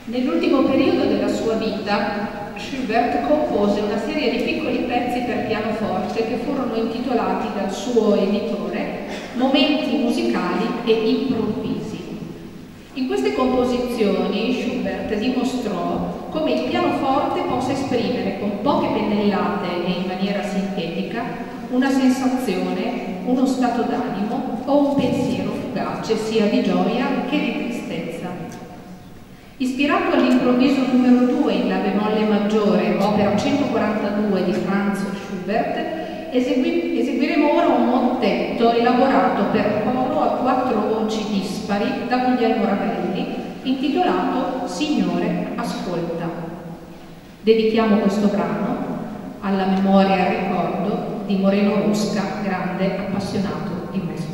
Nell'ultimo periodo della sua vita, Schubert compose una serie di piccoli pezzi per pianoforte che furono intitolati dal suo editore Momenti musicali e improvvisi. In queste composizioni Schubert dimostrò come il pianoforte possa esprimere con poche pennellate e in maniera sintetica una sensazione, uno stato d'animo o un pensiero fugace sia di gioia che di tristezza. Ispirato all'improvviso numero 2 in La bemolle maggiore, opera 142 di Franz Schubert, eseguiremo ora un mottetto elaborato per coro a 4 voci dispari da Guglielmo Ravelli, intitolato Signore, ascolta. Dedichiamo questo brano alla memoria e al ricordo di Moreno Rosca, grande appassionato di musica.